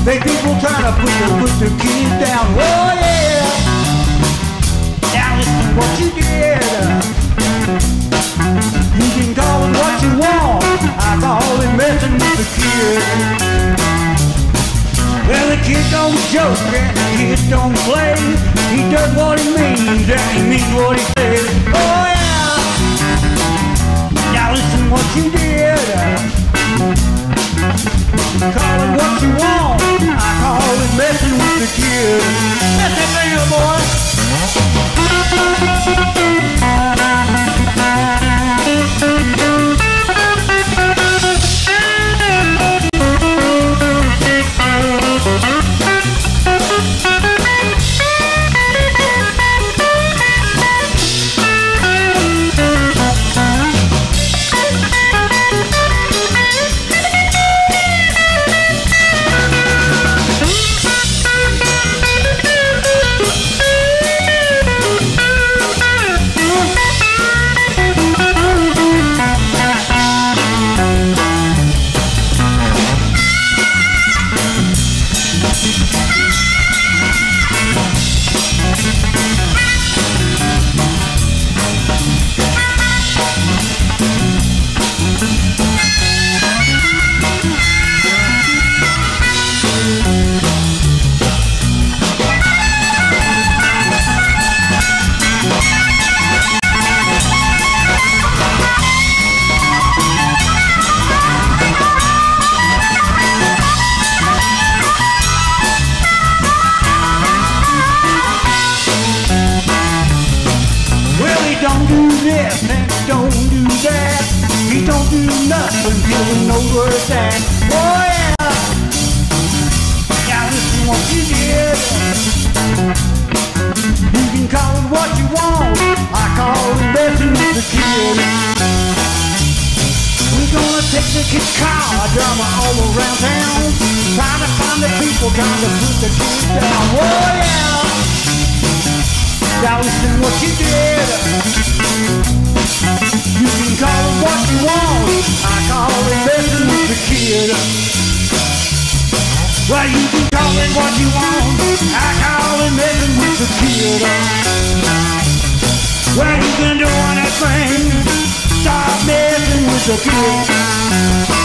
Make people try to put their kids down. Oh yeah. Now listen to what you did. You can call it what you want. I call it messing with the kid. Well, the kid don't joke and the kid don't play. He does what he means and he means what he says. Oh yeah. Now listen what you did. Call it what you want. I call it messing with the kid. That's that thing, boy. Well, you can do anything. Stop messing with the kid.